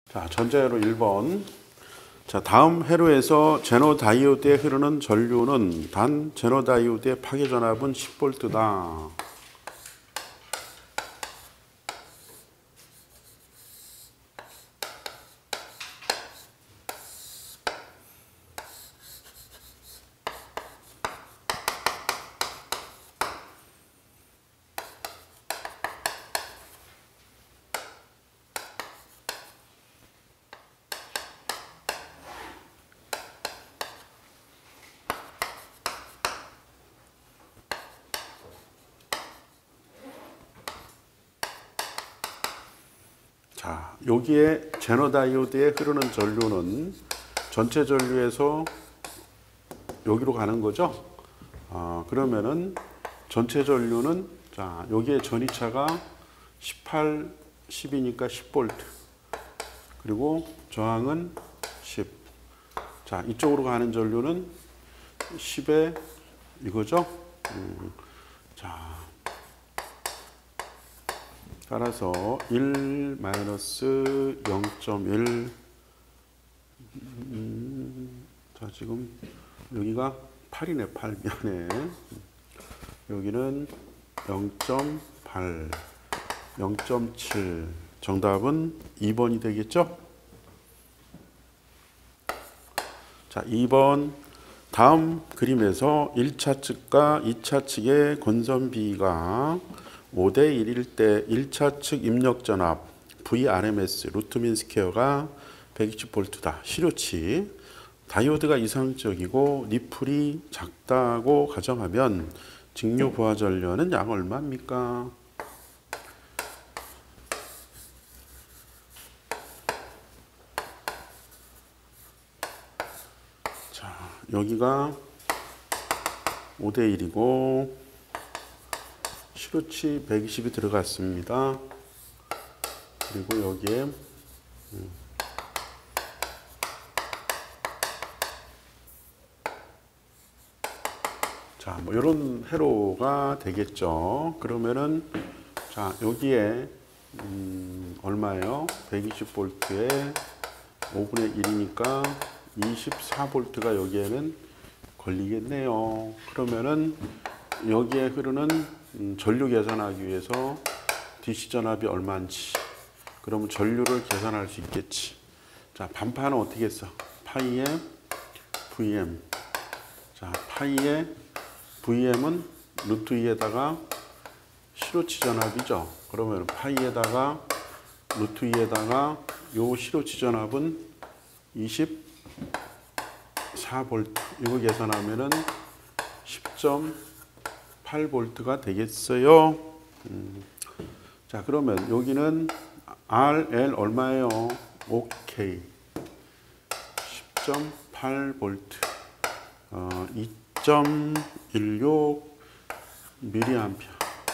자, 전자회로 1번. 자, 다음 회로에서 제노다이오드에 흐르는 전류는 단 제노다이오드의 파괴전압은 10V다. 자, 여기에 제노다이오드에 흐르는 전류는 전체 전류에서 여기로 가는 거죠. 그러면은 전체 전류는 자, 여기에 전이차가 18, 10이니까 10V. 그리고 저항은 10. 자, 이쪽으로 가는 전류는 10에 이거죠. 자, 따라서 1 마이너스 0.1. 자, 지금 여기가 8이네, 8. 미안해. 여기는 0.8, 0.7. 정답은 2번이 되겠죠? 자, 2번. 다음 그림에서 1차 측과 2차 측의 건선비가 5대 1일 때 1차 측 입력 전압 Vrms 루트 민 스퀘어가 120V다. 실효치. 다이오드가 이상적이고 리플이 작다고 가정하면 직류 부하 전류는 약 얼마입니까? 자, 여기가 5대 1이고 실효치 120이 들어갔습니다. 그리고 여기에 자, 뭐 이런 회로가 되겠죠. 그러면은 자, 여기에 얼마예요? 120V에 5분의 1이니까 24V가 여기에는 걸리겠네요. 그러면은 여기에 흐르는 전류 계산하기 위해서 DC 전압이 얼마인지, 그러면 전류를 계산할 수 있겠지. 자, 반파는 어떻게 했어? 파이에 VM. 자, 파이에 VM은 루트 2에다가 실효치 전압이죠. 그러면 파이에다가 루트 2에다가 요 실효치 전압은 24V. 이거 계산하면은 10.8V가 되겠어요. 자, 그러면 여기는 RL 얼마예요? OK. 10.8V. 2.16 mA.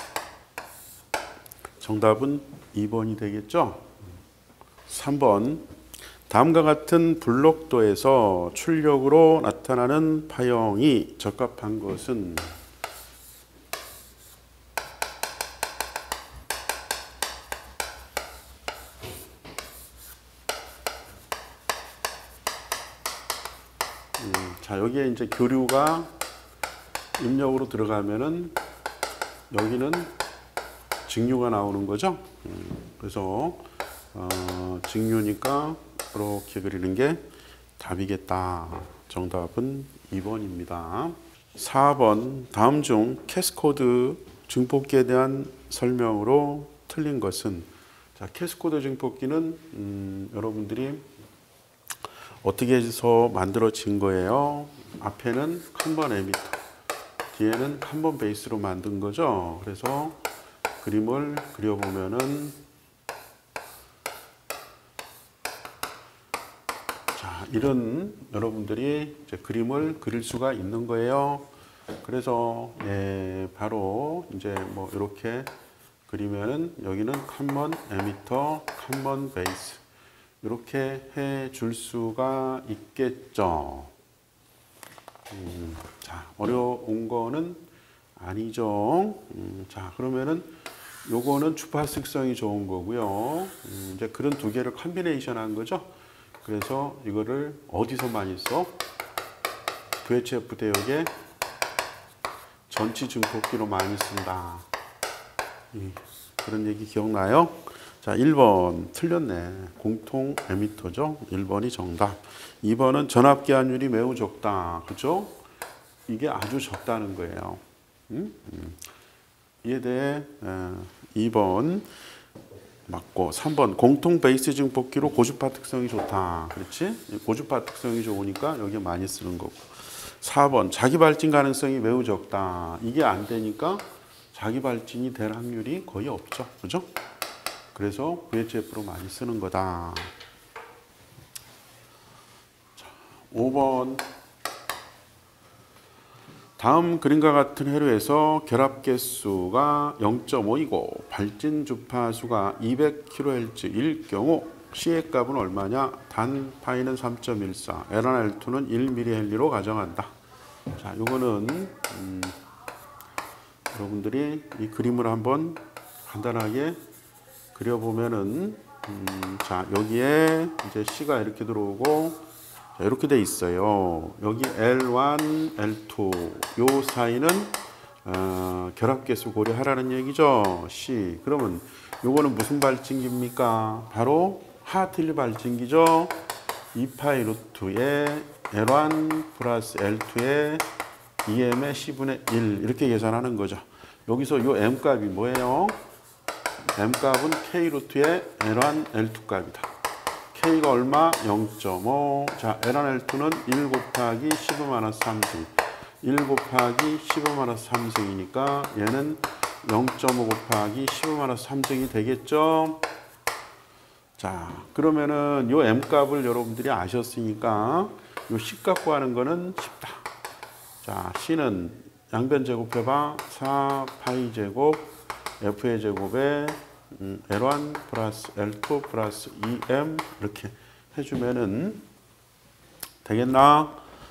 정답은 2번이 되겠죠? 3번. 다음과 같은 블록도에서 출력으로 나타나는 파형이 적합한 것은 자, 여기에 이제 교류가 입력으로 들어가면은 여기는 직류가 나오는 거죠. 그래서 직류니까 이렇게 그리는 게 답이겠다. 정답은 2번입니다. 4번. 다음 중 캐스코드 증폭기에 대한 설명으로 틀린 것은? 자, 캐스코드 증폭기는 여러분들이 어떻게 해서 만들어진 거예요? 앞에는 칸본 에미터, 뒤에는 칸본 베이스로 만든 거죠. 그래서 그림을 그려보면은 자, 이런 여러분들이 이제 그림을 그릴 수가 있는 거예요. 그래서 바로 이제 뭐 이렇게 그리면은 여기는 칸본 에미터, 칸본 베이스 이렇게 해 줄 수가 있겠죠. 자, 어려운 거는 아니죠. 자, 그러면은 요거는 주파수 특성이 좋은 거고요. 이제 그런 두 개를 컨비네이션 한 거죠. 그래서 이거를 어디서 많이 써? VHF 대역에 전치 증폭기로 많이 쓴다. 그런 얘기 기억나요? 자, 1번 틀렸네. 공통 에미터죠. 1번이 정답. 2번은 전압기압률이 매우 적다. 그죠? 이게 아주 적다는 거예요. 이에 대해 2번 맞고 3번 공통 베이스 증폭기로 고주파 특성이 좋다. 그렇지? 고주파 특성이 좋으니까 여기 많이 쓰는 거고. 4번 자기 발진 가능성이 매우 적다. 이게 안 되니까 자기 발진이 될 확률이 거의 없죠. 그죠? 그래서 VHF로 많이 쓰는 거다. 자, 5번 다음 그림과 같은 회로에서 결합 개수가 0.5이고 발진 주파수가 200kHz일 경우 C의 값은 얼마냐? 단 파이는 3.14, L1, L2는 1mH로 가정한다. 자, 요거는 여러분들이 이 그림을 한번 간단하게 그려보면은 자, 여기에 이제 C가 이렇게 들어오고 자, 이렇게 돼 있어요. 여기 L1, L2 요 사이는 결합계수 고려하라는 얘기죠. C. 그러면 요거는 무슨 발진기입니까? 바로 하틀리 발진기죠. 2파이 루트에 L1 플러스 L2에 EM의 C분의 1 이렇게 계산하는 거죠. 여기서 요 M 값이 뭐예요? M 값은 K 루트의 L1, L2 값이다. K가 얼마? 0.5. 자, L1, L2는 1 곱하기 10-3승. 1 곱하기 10-3승이니까 얘는 0.5 곱하기 10-3승이 되겠죠? 자, 그러면은 요 M 값을 여러분들이 아셨으니까 요 C 값 구하는 거는 쉽다. 자, C는 양변 제곱해봐. 4파이 제곱 F의 제곱에 L1 플러스 L2 플러스 2M 이렇게 해주면은 되겠나?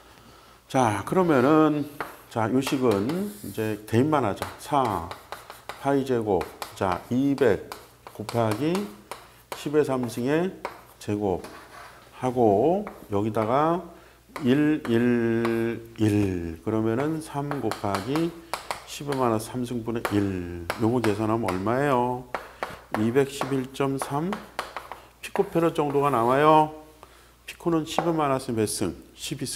자, 그러면은 자, 요 식은 이제 대입만 하자. 4 파이 제곱 자 200 곱하기 10의 3승의 제곱 하고 여기다가 1, 1, 1 그러면은 3 곱하기 10의 3승분의 1 요거 계산하면 얼마예요? 211.3 피코페로 정도가 나와요. 피코는 10의 몇 승? 12승.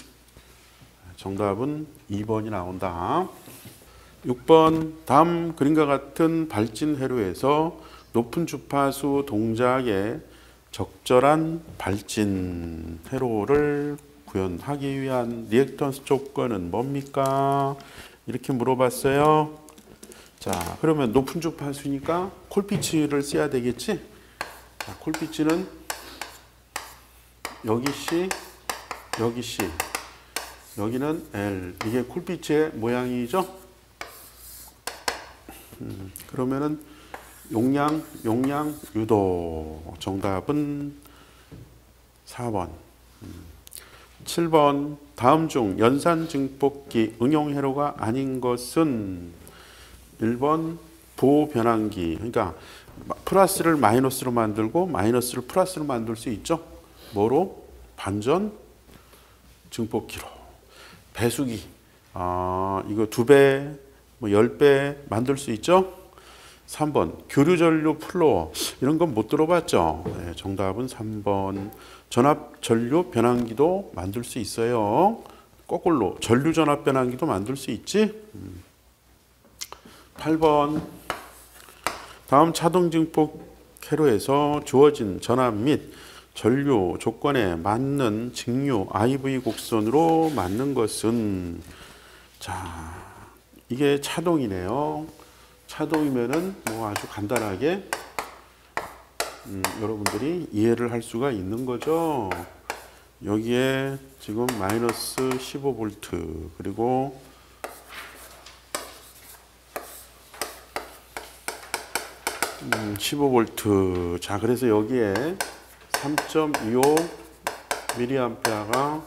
정답은 2번이 나온다. 6번 다음 그림과 같은 발진 회로에서 높은 주파수 동작의 적절한 발진 회로를 구현하기 위한 리액턴스 조건은 뭡니까? 이렇게 물어봤어요. 자, 그러면 높은 주파수니까 콜피츠를 써야 되겠지? 자, 콜피츠는 여기 C, 여기 C, 여기는 L. 이게 콜피츠의 모양이죠? 그러면은 용량, 유도. 정답은 4번. 7번 다음 중 연산 증폭기 응용 회로가 아닌 것은 1번 보변환기. 그러니까 플러스를 마이너스로 만들고 마이너스를 플러스로 만들 수 있죠. 뭐로? 반전 증폭기로. 배수기. 이거 2배, 뭐 10배 만들 수 있죠. 3번 교류전류 플로어. 이런 건 못 들어봤죠. 네, 정답은 3번. 전압전류 변환기도 만들 수 있어요. 거꾸로 전류 전압 변환기도 만들 수 있지. 8번 다음 차동 증폭 회로에서 주어진 전압 및 전류 조건에 맞는 직류 IV 곡선으로 맞는 것은 자, 이게 차동이네요. 차동이면은 뭐 아주 간단하게 여러분들이 이해를 할 수가 있는 거죠. 여기에 지금 마이너스 15V 그리고 음, 15V. 자, 그래서 여기에 3.25 mA가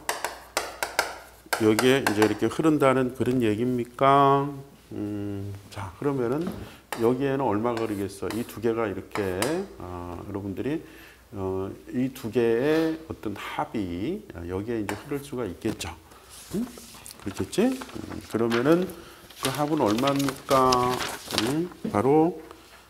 여기에 이제 이렇게 흐른다는 그런 얘기입니까? 자, 그러면은 여기에는 얼마가 흐르겠어? 이 두 개가 이렇게 여러분들이 이 두 개의 어떤 합이 여기에 이제 흐를 수가 있겠죠. 응? 그렇겠지? 그러면은 그 합은 얼마입니까? 바로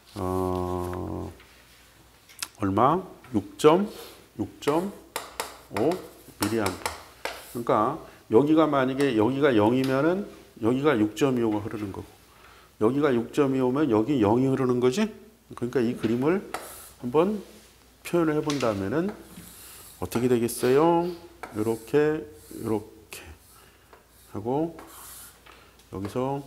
얼마? 6.5 미리암페어. 그러니까 여기가 만약에 여기가 0이면은 여기가 6.25가 흐르는 거고, 여기가 6.25면 여기 0이 흐르는 거지. 그러니까 이 그림을 한번 표현을 해본다면은 어떻게 되겠어요? 이렇게 이렇게 하고 여기서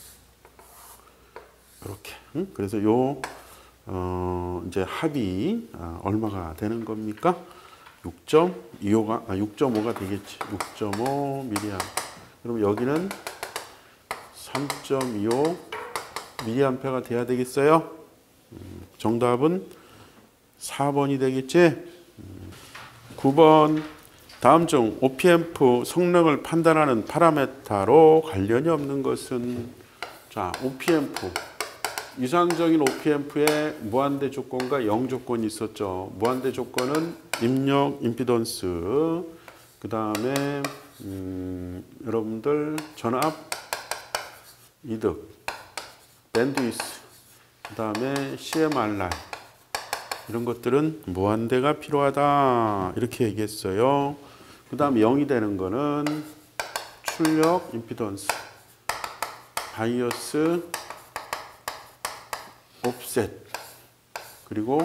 이렇게. 그래서 요 이제 합이 얼마가 되는 겁니까? 6.5가 되겠지. 6.5 미리암. 그럼 여기는 3.25 미리암페어가 돼야 되겠어요. 정답은 4번이 되겠지. 9번 다음 중 OPMP 성능을 판단하는 파라메타로 관련이 없는 것은, 자, OPMP 이상적인 OPMP에 무한대 조건과 0 조건이 있었죠. 무한대 조건은 입력 임피던스, 그 다음에 여러분들 전압 이득, 밴드위스, 그 다음에 CMRR, 이런 것들은 무한대가 필요하다 이렇게 얘기했어요. 그 다음 0이 되는 거는 출력 임피던스, 바이어스, 옵셋, 그리고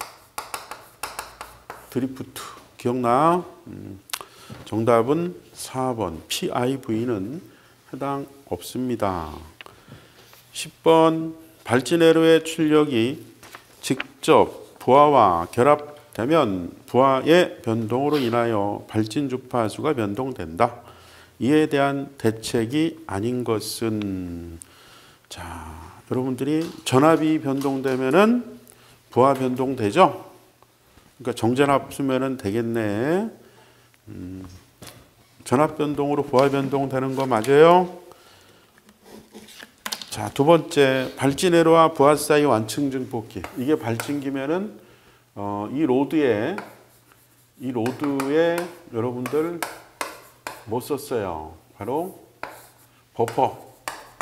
드리프트. 기억나? 정답은 4번 PIV는 해당 없습니다. 10번 발진회로의 출력이 직접 부하와 결합되면 부하의 변동으로 인하여 발진 주파수가 변동된다. 이에 대한 대책이 아닌 것은, 자, 여러분들이 전압이 변동되면은 부하 변동되죠? 그러니까 정전압 쓰면은 되겠네. 전압 변동으로 부하 변동되는 거 맞아요? 자, 두 번째, 발진회로와 부하 사이 완충 증폭기. 이게 발진기면은 이 로드에 여러분들 뭐 썼어요? 바로 버퍼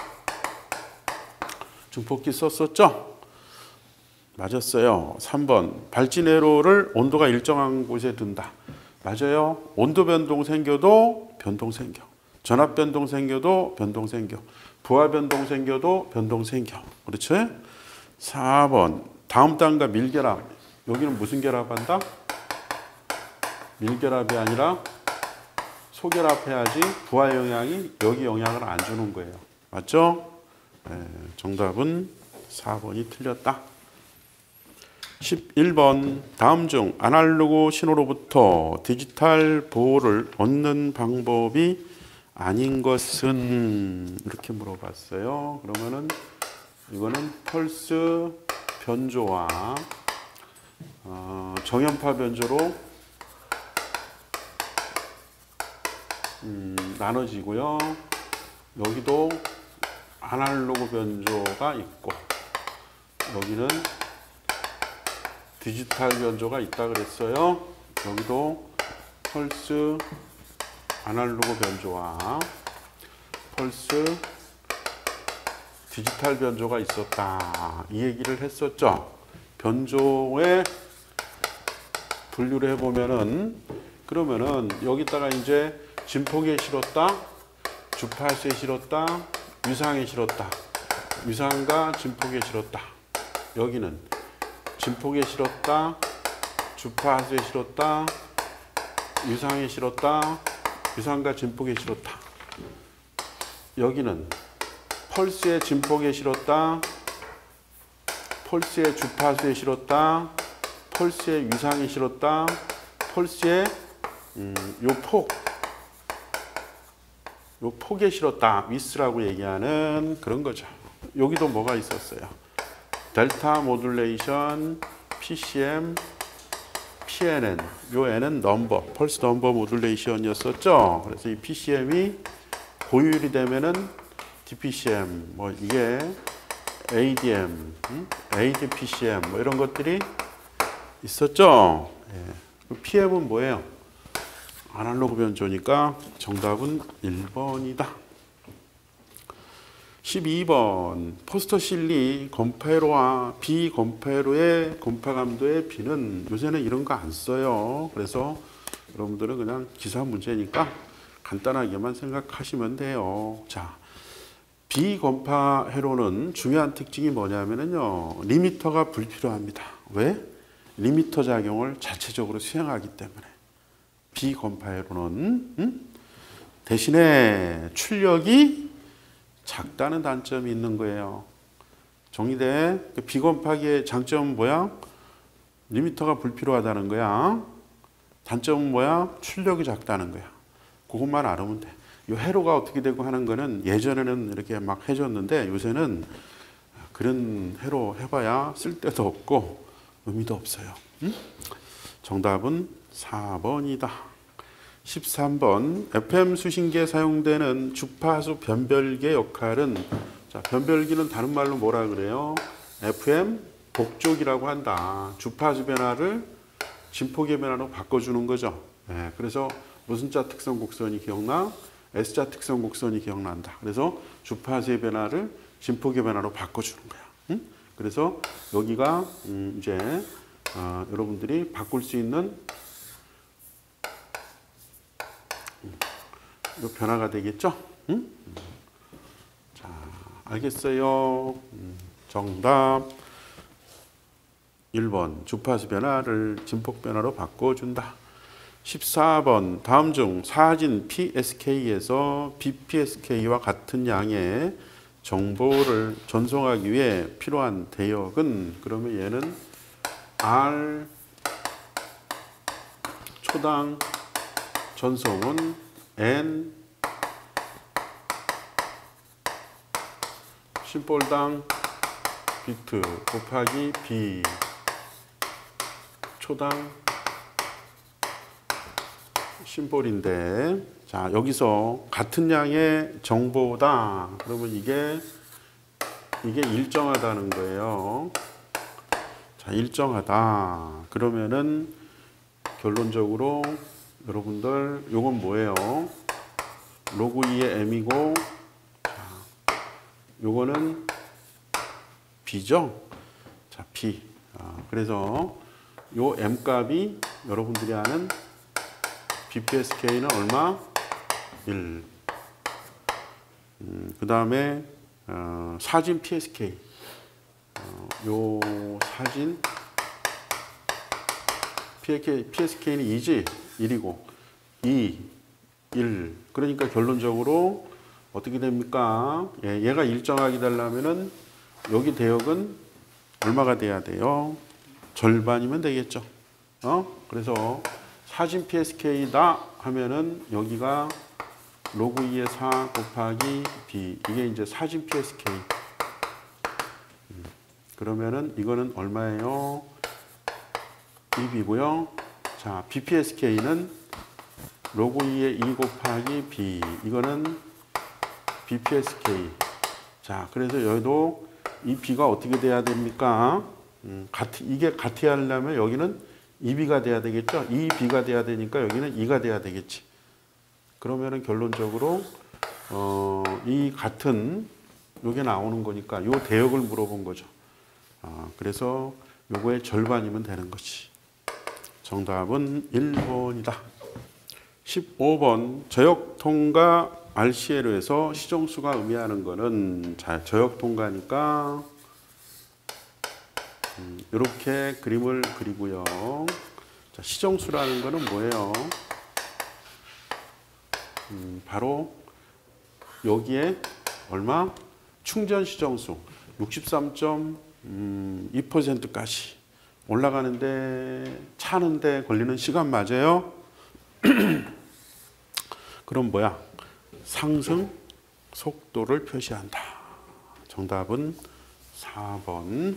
증폭기 썼었죠? 맞았어요. 3번 발진회로를 온도가 일정한 곳에 둔다. 맞아요. 온도 변동 생겨도 변동 생겨. 전압 변동 생겨도 변동 생겨. 부하 변동 생겨도 변동 생겨. 그렇지? 4번 다음 단과 밀결합. 여기는 무슨 결합한다? 밀결합이 아니라 소결합해야지 부하 영향이 여기 영향을 안 주는 거예요. 맞죠? 네, 정답은 4번이 틀렸다. 11번 다음 중 아날로그 신호로부터 디지털 보호를 얻는 방법이 아닌 것은, 이렇게 물어봤어요. 그러면은 이거는 펄스 변조와 정연파 변조로 나눠지고요. 여기도 아날로그 변조가 있고 여기는 디지털 변조가 있다 그랬어요. 여기도 펄스 아날로그 변조와 펄스 디지털 변조가 있었다. 이 얘기를 했었죠. 변조의 분류를 해보면은, 그러면은 여기다가 이제 진폭에 실었다, 주파수에 실었다, 위상에 실었다. 위상과 진폭에 실었다. 여기는 진폭에 실었다, 주파수에 실었다, 위상에 실었다, 위상과 진폭에 실었다. 여기는 펄스의 진폭에 실었다, 펄스의 주파수에 실었다, 펄스의 위상에 실었다, 펄스의 요 폭에 실었다. 위스라고 얘기하는 그런 거죠. 여기도 뭐가 있었어요? 델타 모듈레이션, PCM, PNN. 요 N은 넘버, 펄스 넘버 모듈레이션이었었죠. 그래서 이 PCM이 고율이 되면은 DPCM, 뭐 이게 ADM, ADPCM 뭐 이런 것들이 있었죠. 예. PM은 뭐예요? 아날로그 변조니까 정답은 1번이다. 12번 포스터 실리 건파회로와 비건파회로의 건파감도의 비는 요새는 이런 거 안 써요. 그래서 여러분들은 그냥 기사 문제니까 간단하게만 생각하시면 돼요. 자, 비건파회로는 중요한 특징이 뭐냐면요, 리미터가 불필요합니다. 왜? 리미터 작용을 자체적으로 수행하기 때문에. 비건파회로는 대신에 출력이 작다는 단점이 있는 거예요. 정리돼. 비건파기의 장점은 뭐야? 리미터가 불필요하다는 거야. 단점은 뭐야? 출력이 작다는 거야. 그것만 알으면 돼. 이 회로가 어떻게 되고 하는 거는 예전에는 이렇게 막 해줬는데 요새는 그런 회로 해봐야 쓸데도 없고 의미도 없어요. 정답은 4번이다. 13번 FM 수신기에 사용되는 주파수 변별기의 역할은, 자, 변별기는 다른 말로 뭐라 그래요? FM 복족이라고 한다. 주파수 변화를 진폭의 변화로 바꿔주는 거죠. 네, 그래서 무슨 자 특성 곡선이 기억나? S자 특성 곡선이 기억난다. 그래서 주파수의 변화를 진폭의 변화로 바꿔주는 거야. 그래서 여기가 이제 여러분들이 바꿀 수 있는 이 변화가 되겠죠? 자, 알겠어요. 정답 1번 주파수 변화를 진폭 변화로 바꿔준다. 14번 다음 중 사진 PSK에서 BPSK와 같은 양의 정보를 전송하기 위해 필요한 대역은, 그러면 얘는 R 초당 전송은 N 심볼당 비트 곱하기 B 초당 심볼인데, 자, 여기서 같은 양의 정보다. 그러면 이게 일정하다는 거예요. 자, 일정하다. 그러면은 결론적으로 여러분들 요건 뭐예요? 로그 2의 m이고, 자, 요거는 b죠? 자, b. 그래서 요 m 값이 여러분들이 아는 BPSK는 얼마? 1. 그 다음에 사진 PSK. 요 사진 PSK는 2지? 1이고 2, 1. 그러니까 결론적으로 어떻게 됩니까? 예, 얘가 일정하게 되려면은 여기 대역은 얼마가 돼야 돼요? 절반이면 되겠죠. 그래서 사진 PSK다 하면은 여기가 로그 2의 4 곱하기 B. 이게 이제 사진 PSK. 그러면은 이거는 얼마예요? 2B고요. 자, BPSK는 로그 2의 2 곱하기 B. 이거는 BPSK. 자, 그래서 여기도 이 B가 어떻게 돼야 됩니까? 이게 같아야 하려면 여기는 2B가 돼야 되겠죠? 2B가 돼야 되니까 여기는 2가 돼야 되겠지. 그러면은 결론적으로 이 같은 요게 나오는 거니까 요 대역을 물어본 거죠. 그래서 요거의 절반이면 되는 거지. 정답은 1번이다. 15번 저역통과 RCL에서 시정수가 의미하는 거는, 자, 저역통과니까 이렇게 그림을 그리고요. 자, 시정수라는 거는 뭐예요? 바로 여기에 얼마? 충전 시정수 63.2%까지 올라가는데 차는데 걸리는 시간 맞아요? 그럼 뭐야? 상승 속도를 표시한다. 정답은 4번.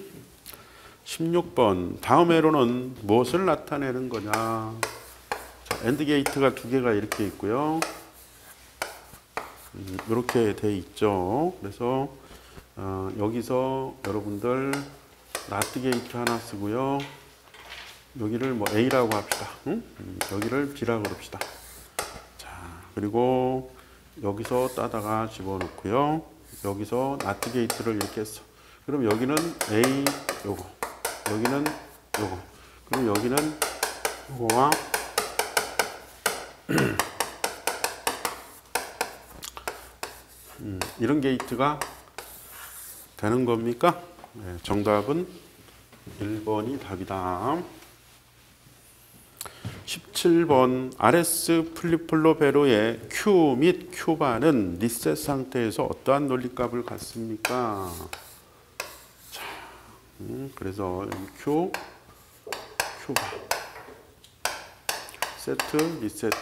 16번 다음 회로는 무엇을 나타내는 거냐? 자, 엔드 게이트가 두 개가 이렇게 있고요. 이렇게 돼 있죠. 그래서 여기서 여러분들 나트 게이트 하나 쓰고요. 여기를 뭐 A라고 합시다. 응? 여기를 B라고 그럽시다. 자, 그리고 여기서 따다가 집어넣고요. 여기서 나트 게이트를 이렇게 했어. 그럼 여기는 A 요거, 여기는 요거, 그럼 여기는 요거와 이런 게이트가 되는 겁니까? 네, 정답은 1번이 답이다. 17번 RS 플립플로 배로의 Q 및 Q바는 리셋 상태에서 어떠한 논리값을 갖습니까? 자, 그래서 Q, Q바, 세트, 리세트.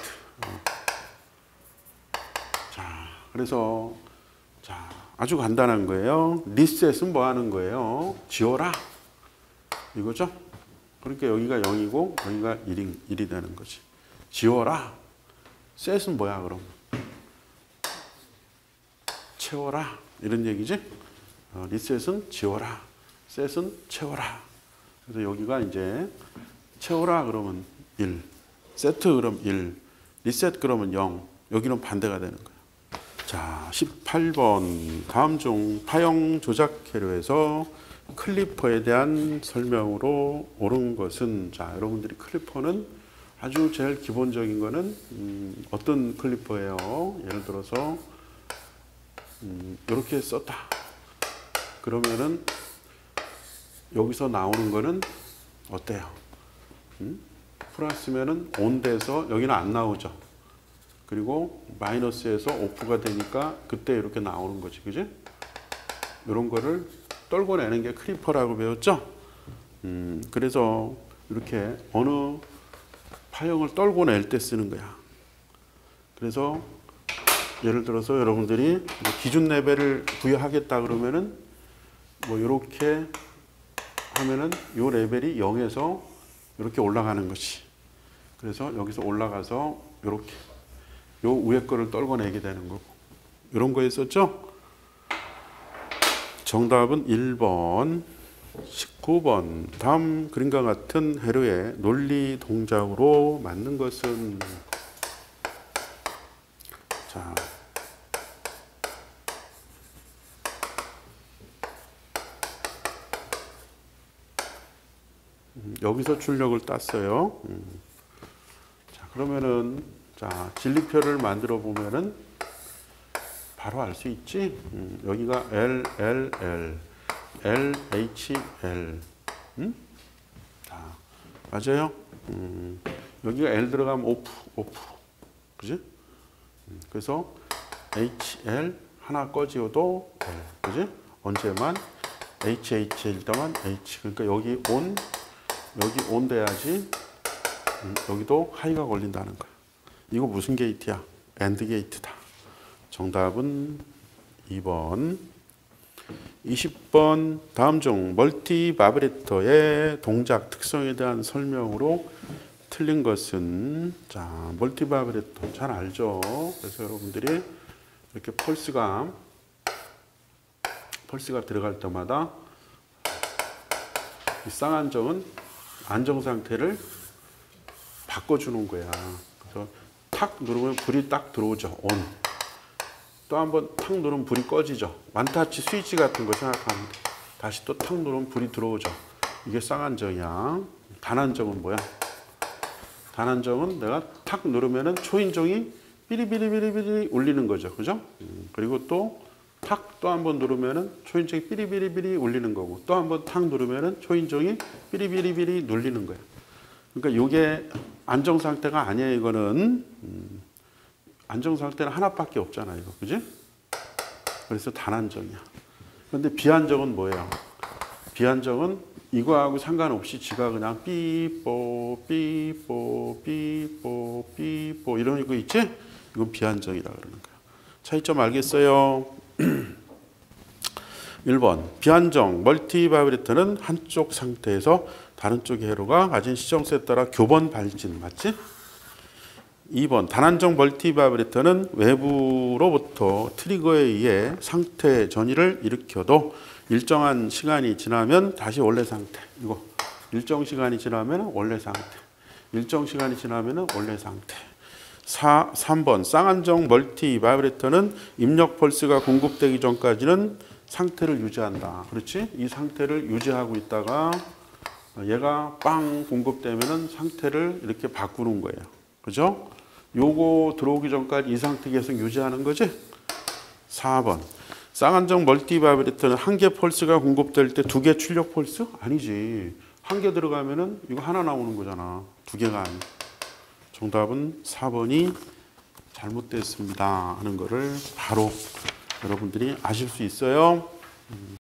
자, 그래서 자, 아주 간단한 거예요. 리셋은 뭐 하는 거예요? 지워라. 이거죠? 그러니까 여기가 0이고 여기가 1이 되는 거지. 지워라. 셋은 뭐야 그럼? 채워라. 이런 얘기지? 리셋은 지워라. 셋은 채워라. 그래서 여기가 이제 채워라 그러면 1. 세트 그럼 1. 리셋 그러면 0. 여기는 반대가 되는 거야. 자, 18번 다음 중 파형 조작 회로에서 클리퍼에 대한 설명으로 옳은 것은, 자, 여러분들이 클리퍼는 아주 제일 기본적인 거는 어떤 클리퍼예요? 예를 들어서 이렇게 썼다. 그러면은 여기서 나오는 거는 어때요? 플러스면은 온돼서 여기는 안 나오죠. 그리고 마이너스에서 오프가 되니까 그때 이렇게 나오는 거지, 그지? 이런 거를 떨궈내는 게 클리퍼라고 배웠죠? 그래서 이렇게 어느 파형을 떨궈낼 때 쓰는 거야. 그래서 예를 들어서 여러분들이 기준 레벨을 부여하겠다 그러면은 뭐 이렇게 하면은 이 레벨이 0에서 이렇게 올라가는 거지. 그래서 여기서 올라가서 이렇게 요 위에 거를 떨궈내게 되는 거고. 이런 거 있었죠? 정답은 1번. 19번 다음 그림과 같은 회로의 논리 동작으로 맞는 것은, 자, 여기서 출력을 땄어요. 자, 그러면은 자, 진리표를 만들어 보면은 바로 알 수 있지. 여기가 L, L, L, L, H, L. 자, 맞아요. 여기가 L 들어가면 오프, 오프. 그지? 그래서 H, L 하나 꺼지어도 L. 그지? 언제만 H, H일 때만 H. 그러니까 여기 온, 여기 온 돼야지 여기도 하이가 걸린다는 거야. 이거 무슨 게이트야? AND 게이트다. 정답은 2번. 20번 다음 중 멀티 바브레터의 동작 특성에 대한 설명으로 틀린 것은, 자, 멀티 바브레터 잘 알죠? 그래서 여러분들이 이렇게 펄스가 들어갈 때마다 이 쌍안정은 안정 상태를 바꿔주는 거야. 그래서 탁 누르면 불이 딱 들어오죠. 온. 또 한번 탁 누르면 불이 꺼지죠. 완타치 스위치 같은 거 생각하면 돼. 다시 또 탁 누르면 불이 들어오죠. 이게 쌍안정이야. 단안정은 뭐야? 단안정은 내가 탁 누르면은 초인종이 삐리삐리삐리삐리 울리는 거죠. 그죠? 그리고 또 탁 또 한번 누르면은 초인종이 삐리삐리삐리 울리는 거고, 또 한번 탁 누르면은 초인종이 삐리삐리삐리 눌리는 거야. 그러니까 이게 안정 상태가 아니야. 이거는 안정 상태는 하나밖에 없잖아, 이거, 그지? 그래서 단안정이야. 그런데 비안정은 뭐예요? 비안정은 이거하고 상관없이 지가 그냥 삐뽀 삐뽀 삐뽀 삐뽀 이런 거 있지? 이건 비안정이라 그러는 거야. 차이점 알겠어요? 1번 비안정 멀티 바이브레터는 한쪽 상태에서 다른 쪽의 회로가 가진 시정세에 따라 교번 발진, 맞지? 2번 단안정 멀티바이브레터는 외부로부터 트리거에 의해 상태 전이를 일으켜도 일정한 시간이 지나면 다시 원래 상태. 이거 일정 시간이 지나면 원래 상태. 일정 시간이 지나면 원래 상태. 3번 쌍안정 멀티바이브레터는 입력 펄스가 공급되기 전까지는 상태를 유지한다. 그렇지? 이 상태를 유지하고 있다가 얘가 빵 공급되면은 상태를 이렇게 바꾸는 거예요. 그죠? 요거 들어오기 전까지 이 상태 계속 유지하는 거지? 4번. 쌍안정 멀티바이브레터는 한 개 펄스가 공급될 때 두 개 출력 펄스? 아니지. 한 개 들어가면은 이거 하나 나오는 거잖아. 두 개가 아니고. 정답은 4번이 잘못됐습니다 하는 거를 바로 여러분들이 아실 수 있어요.